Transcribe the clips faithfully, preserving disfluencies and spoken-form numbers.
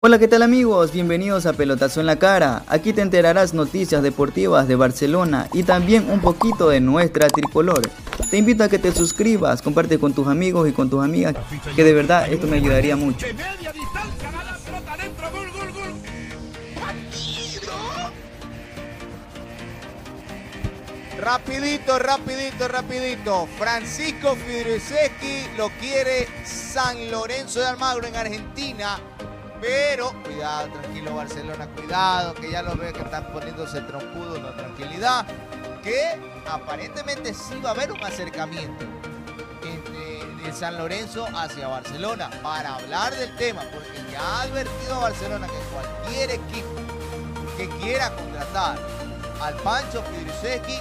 Hola, ¿qué tal amigos? Bienvenidos a Pelotazo en la Cara. Aquí te enterarás noticias deportivas de Barcelona y también un poquito de nuestra tricolor. Te invito a que te suscribas, comparte con tus amigos y con tus amigas, que de verdad esto me ayudaría mucho. Rapidito, rapidito, rapidito. Francisco Fidruceschi lo quiere San Lorenzo de Almagro en Argentina. Pero, cuidado, tranquilo Barcelona, cuidado, que ya lo veo que están poniéndose trompudos, no, tranquilidad. Que aparentemente sí va a haber un acercamiento entre de San Lorenzo hacia Barcelona para hablar del tema, porque ya ha advertido a Barcelona que cualquier equipo que quiera contratar al Pancho Fidruceschi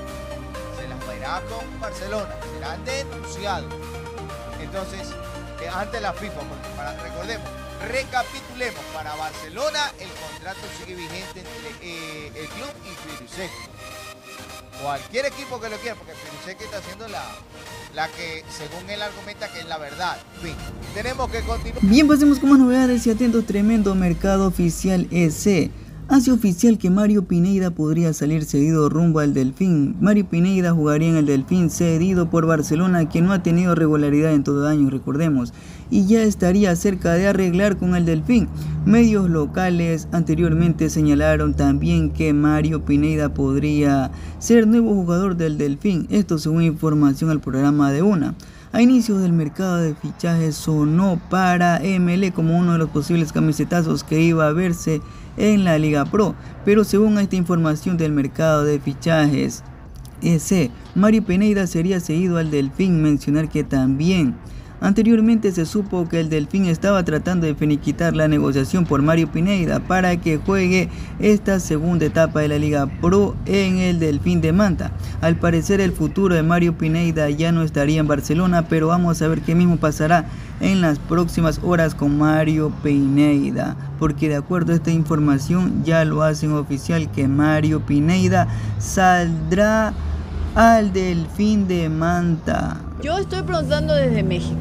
se las verá con Barcelona, serán denunciados. Entonces, eh, ante la FIFA, porque para, recordemos, recapitulemos, para Barcelona el contrato sigue vigente entre eh, el club y Fidruceschi. Cualquier equipo que lo quiera, porque Fidruceschi está haciendo la, la que según él argumenta que es la verdad. En fin, tenemos que continuar. Bien, pasemos con más novedades y atentos. Tremendo mercado oficial E C. Hace oficial que Mario Pineda podría salir cedido rumbo al Delfín. Mario Pineda jugaría en el Delfín cedido por Barcelona, que no ha tenido regularidad en todo año, recordemos, y ya estaría cerca de arreglar con el Delfín. Medios locales anteriormente señalaron también que Mario Pineda podría ser nuevo jugador del Delfín, esto según información al programa de Una. A inicios del mercado de fichajes sonó para M L como uno de los posibles camisetazos que iba a verse en la Liga Pro, pero según esta información del mercado de fichajes E C, Mario Pineda sería cedido al Delfín. Mencionar que también anteriormente se supo que el Delfín estaba tratando de finiquitar la negociación por Mario Pineda para que juegue esta segunda etapa de la Liga Pro en el Delfín de Manta. Al parecer el futuro de Mario Pineda ya no estaría en Barcelona, pero vamos a ver qué mismo pasará en las próximas horas con Mario Pineda, porque de acuerdo a esta información ya lo hacen oficial que Mario Pineda saldrá al Delfín de Manta. Yo estoy preguntando desde México,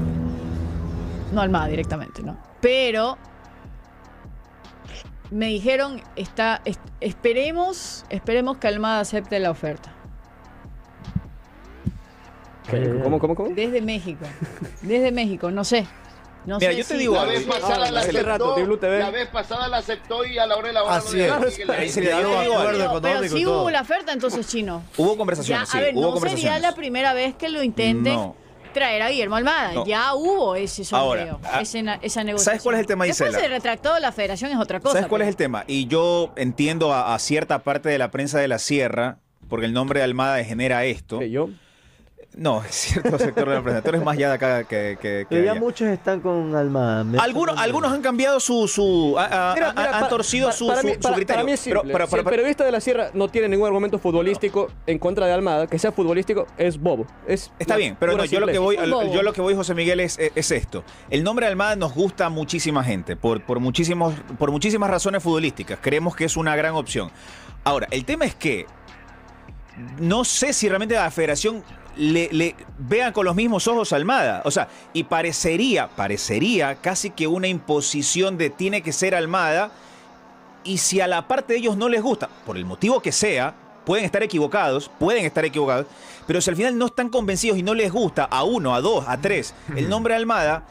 no Almada directamente, ¿no? Pero me dijeron, está, es, esperemos, esperemos que Almada acepte la oferta. ¿Cómo, cómo, cómo? Desde México, desde México, no sé. No Mira, sé yo te si digo, La algo. vez pasada la hace rato, aceptó, T V. la vez pasada la aceptó y a la hora de la hora Así no le es. sigue la- Ahí se le Pero, dio pero, acuerdo pero, económico y si todo. hubo la oferta, entonces chino. Hubo Ya, conversaciones, a sí, ver, hubo no conversaciones. sería la primera vez que lo intenten No. traer a Guillermo Almada. No. Ya hubo ese Ahora, sorteo, ah, ese na- esa negociación. ¿sabes cuál es el tema, Después Gisela? se retractó la federación, es otra cosa. ¿Sabes cuál pero- es el tema? Y yo entiendo a, a cierta parte de la prensa de la Sierra, porque el nombre de Almada genera esto. ¿Qué, yo? No, es cierto sector de la prensa. Tú eres más ya de acá que, que, que Pero ya allá. muchos están con Almada. Me Algunos, sorprende. algunos han cambiado su... su a- a- Mira, a- mira, han pa- torcido pa- su, para su- mí- su para- criterio. Para mí es simple. Pero- pero- Si pero- el periodista de la Sierra no tiene ningún argumento futbolístico en contra de Almada, que sea futbolístico, es bobo. Es Está la bien, pero pura no, yo lo que simpleza. voy, Es un bobo. yo lo que voy, José Miguel, es, es esto. El nombre de Almada nos gusta a muchísima gente, por, por, muchísimos, por muchísimas razones futbolísticas. Creemos que es una gran opción. Ahora, el tema es que no sé si realmente la federación le, le vean con los mismos ojos a Almada. O sea, y parecería, parecería casi que una imposición de tiene que ser Almada. Y si a la parte de ellos no les gusta, por el motivo que sea, pueden estar equivocados, pueden estar equivocados, pero si al final no están convencidos y no les gusta a uno, a dos, a tres, el nombre de Almada,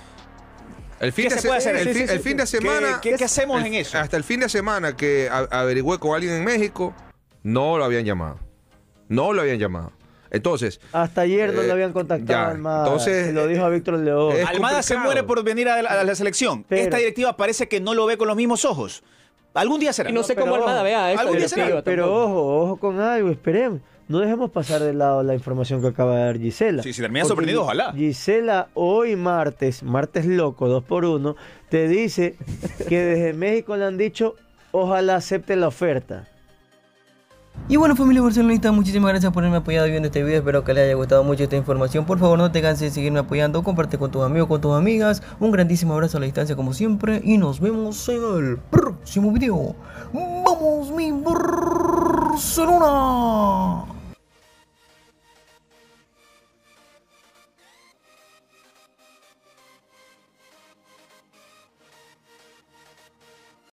El fin, ¿Qué de se puede se- hacer? el Sí, fin- sí, el sí. fin de ¿Qué- semana. qué- qué hacemos el- en eso? Hasta el fin de semana que a- averigüé con alguien en México, no lo habían llamado. No lo habían llamado. Entonces. Hasta ayer no eh, lo habían contactado ya, a Almada. entonces, Se lo dijo a Víctor León. es Almada se complicado. muere por venir a la, a la selección. Pero- Esta directiva parece que no lo ve con los mismos ojos. Algún día será. Y no sé pero cómo ojo, Almada vea esta algún día directiva será, Pero tampoco. ojo, ojo con algo, esperemos. No dejemos pasar de lado la información que acaba de dar Gisela. Sí, si termina Porque sorprendido, ojalá. Gisela hoy martes, martes loco, dos por uno, te dice que desde México le han dicho, ojalá acepte la oferta. Y bueno, familia barcelonista, muchísimas gracias por haberme apoyado viendo este video. Espero que les haya gustado mucho esta información. Por favor, no te canses de seguirme apoyando. Comparte con tus amigos, con tus amigas. Un grandísimo abrazo a la distancia como siempre. Y nos vemos en el próximo video. ¡Vamos, mi Barcelona!